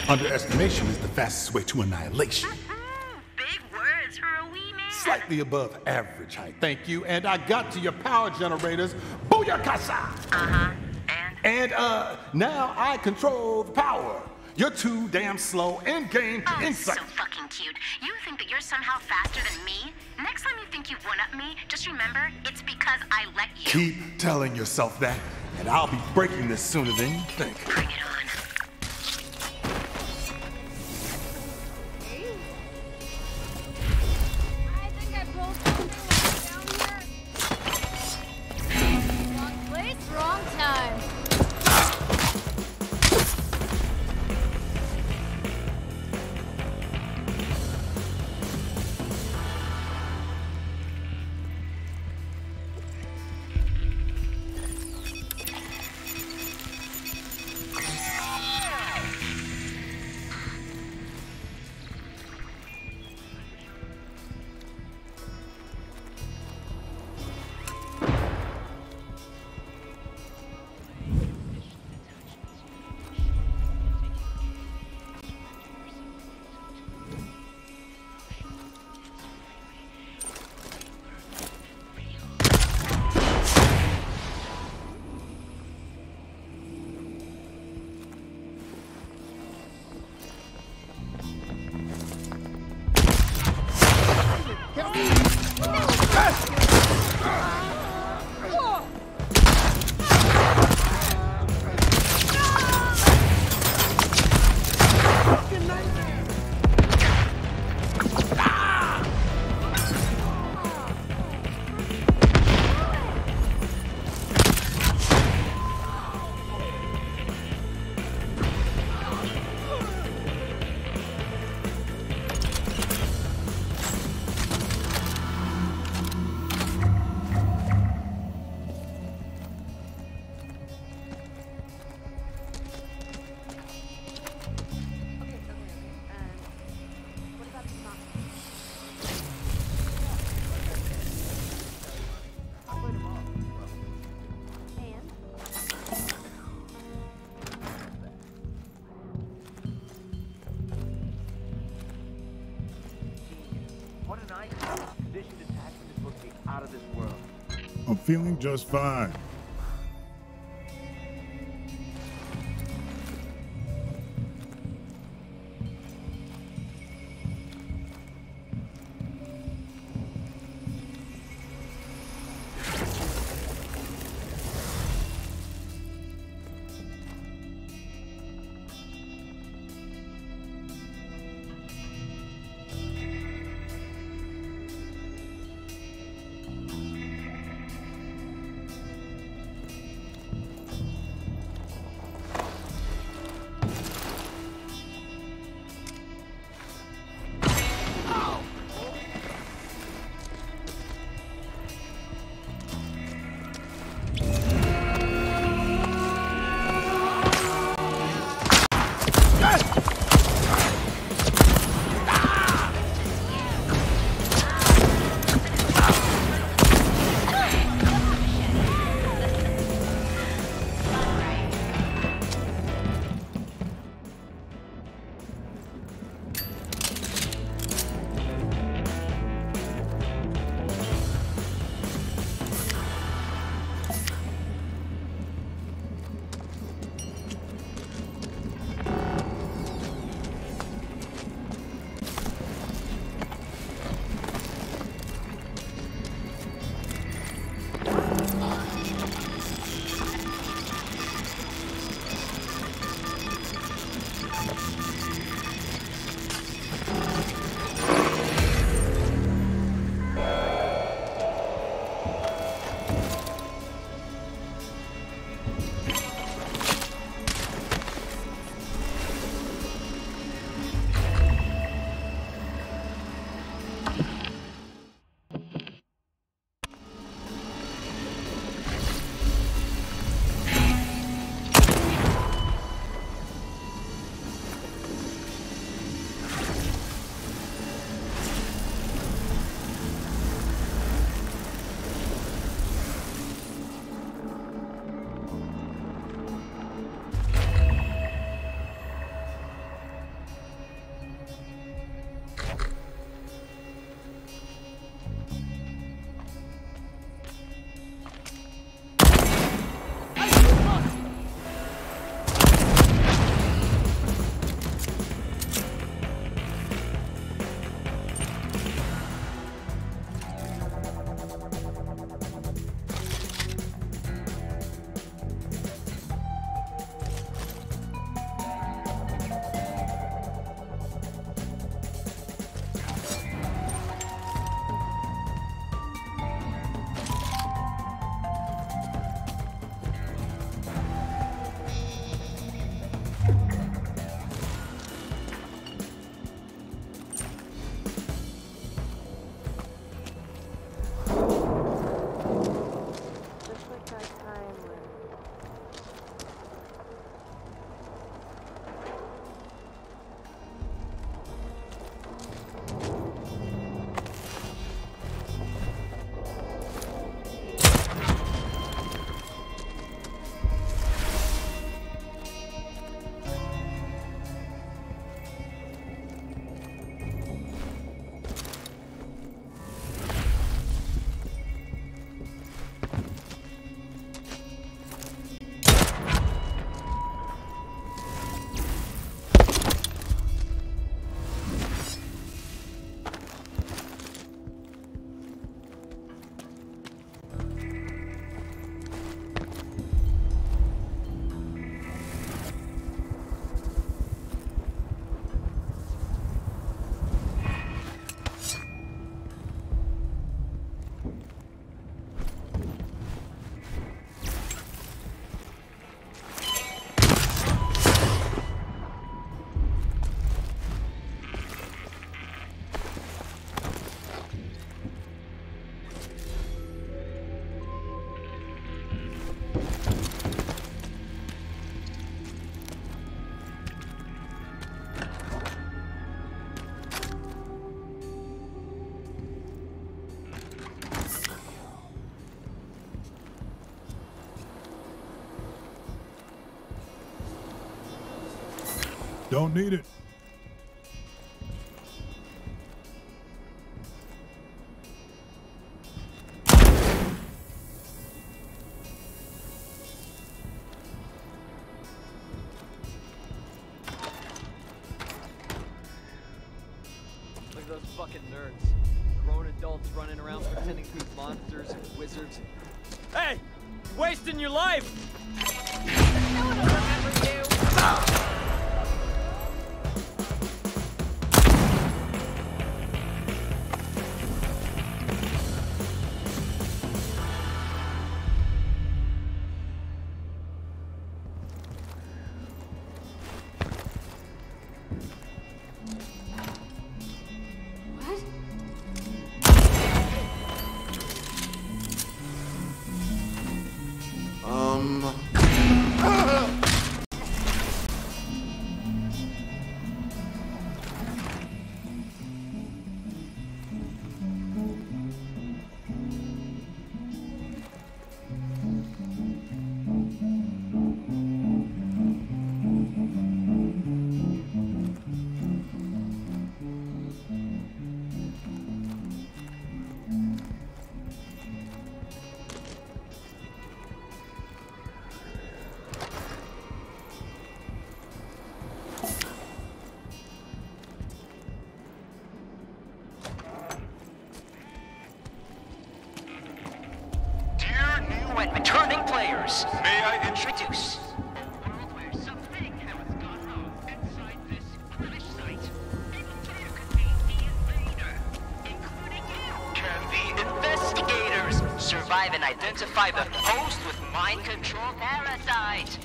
Underestimation is the fastest way to annihilation. Big words for a wee man. Slightly above average height, thank you. And I got to your power generators. Booyakasa! Uh-huh. And? Now I control the power. You're too damn slow and gain insight. So fucking cute. You think that you're somehow faster than me? Next time you think you've one-up me, just remember, it's because I let you. Keep telling yourself that, and I'll be breaking this sooner than you think. Bring it on. I think I pulled something down here. Wrong place, wrong time. What an icon. Conditioned attachment is looking out of this world. I'm feeling just fine. Don't need it. Look at those fucking nerds. Grown adults running around pretending to be monsters and wizards. Hey! Wasting your life! No one will remember you! And returning players, may I introduce? A world where something has gone wrong inside this crash site. Any player could be the invader, including you. Can the investigators survive and identify the host with mind control parasite?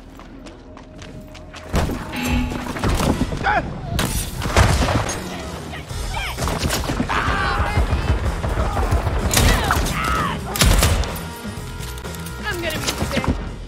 I'm gonna be sick.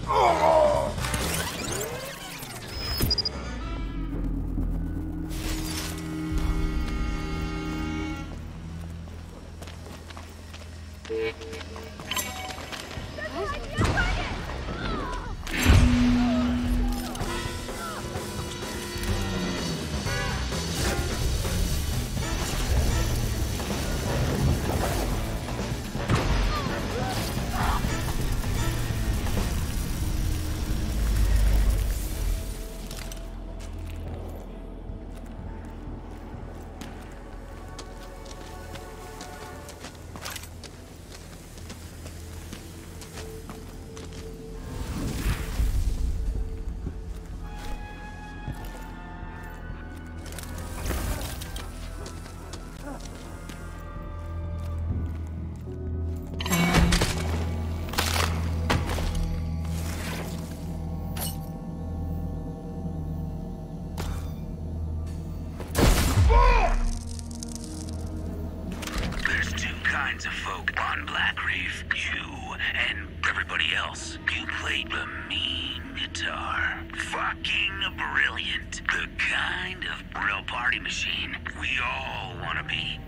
Of folk on Black Reef. You and everybody else. You played the mean guitar. Fucking brilliant. The kind of real party machine we all want to be.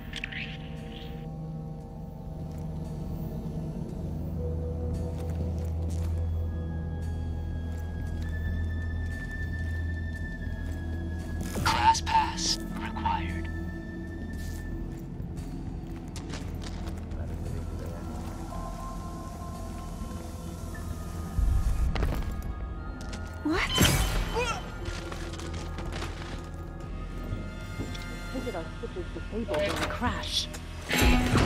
Class pass required. What? Visit our ship is disabled in the crash.